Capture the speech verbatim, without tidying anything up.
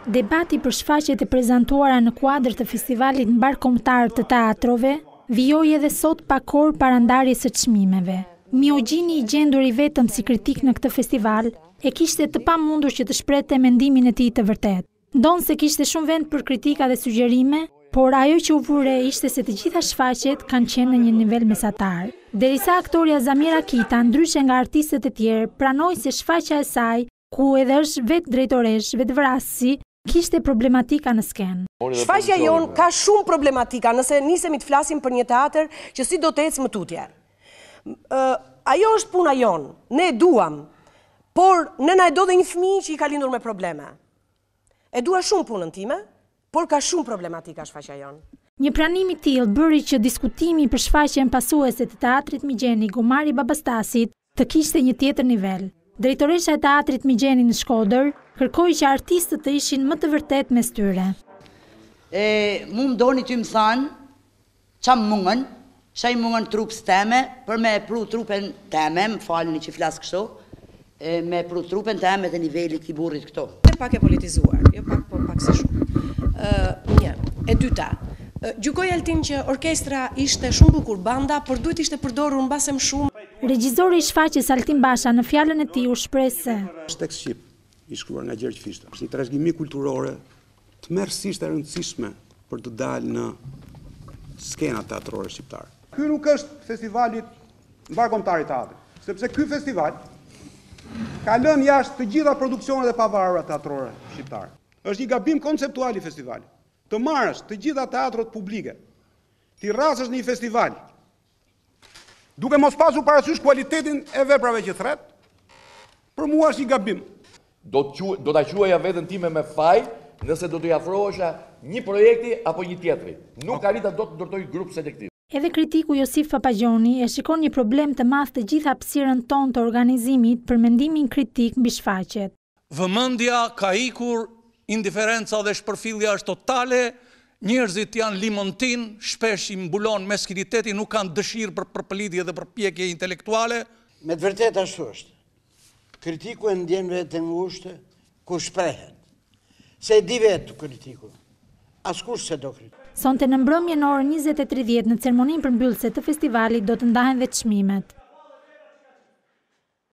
Debati për shfaqjet e prezantuara në kuadër të festivalit mbarkombëtar të teatrove vijoi edhe sot pa kohë para ndarjes së çmimeve. Miogjini, i gjendur i vetëm si kritik në këtë festival, e kishte të pamundur që të shprehte mendimin e tij të vërtetë. Ndonë se kishte shumë vend për kritika dhe sugjerime, por ajo që u vure ishte se të gjitha shfaqjet kanë qenë në një nivel mesatar. Derisa aktoria Zamira Kita, ndryshe nga artistët e tjerë, pranoi se shfaqja e saj, ku edhe është vetë drejtoresh, vetë vrasësi, kishte problematika në skenë. Shfaqja jon ka shumë problematika, nëse nisemi të flasim për një teatr që si do të ecë më tutje. Uh, ajo është puna jon, ne e duam, por ne na e do dhe një fëmijë që i ka lindur me probleme. E dua shumë punën time, por ka shumë problematika shfaqja jon. Një pranim i tillë bëri që diskutimi për shfaqjen pasuese të teatrit Migjeni Gumari Babastasit të kishte një tjetër nivel. Drejtoresha e teatrit Migjeni në Shkodër kërkoi që artistët të ishin më të vërtet mes tyre. E, mu më doni që më thanë, qa më mungën, shaj mungën trup steme, për me pru trupen teme, më falni që flasë kështu, e, me pru trupen teme dhe nivellit i burrit këto. E pak e politizuar, jo pak, por pak se shumë. Uh, një, e dyta, uh, gjykoj Altin që orkestra ishte shumë bukur banda, por duhet ishte përdorur mbase më shumë. Regjizori i shfaqjes Altin Basha në fjalën e tij u shpreh se tekst shqip i shkruar nga Gjergj Fishta, është një trashëgimi kulturore të merrsisht e rëndësishme për të dalë në skena teatrore shqiptare. Ky nuk është festivali mbarkombëtar i teatrit, sepse ky festival ka lënë jashtë të gjitha produksionet e pavarura teatrore shqiptare. Është një gabim konceptual i festivalit. Të marrësh të gjitha teatrot publike, ti rrasësh në një festival, duke mos pasur parasysh kualitetin e veprave që thret, për mua është një gabim. Do të do ta quaja veten time me faj, nëse do t'i afrohesha një projekti apo një tjetri. Nuk arrita do të ndërtoj grup selektiv. Edhe kritiku Josif Papagjoni e shikon një problem të madh të gjithë hapësirën tonë të organizimit për mendimin kritik mbi shfaqjet. Vëmendja ka ikur, indiferenca dhe shpërfillja është totale, njerëzit janë limontin, shpesh i mbulon meskiniteti, nuk kanë dëshirë për përpëlidhje dhe përpjekje intelektuale. Me të vërtet ashtu është. Kritiku e ndjen vetë ngushtë ku shprehet. Se e di vetë kritiku. Askush se do kritik. Sonte në mbrëmje në orën njëzet e tridhjetë në ceremoninë përmbyllëse të festivalit do të ndahen dhe çmimet.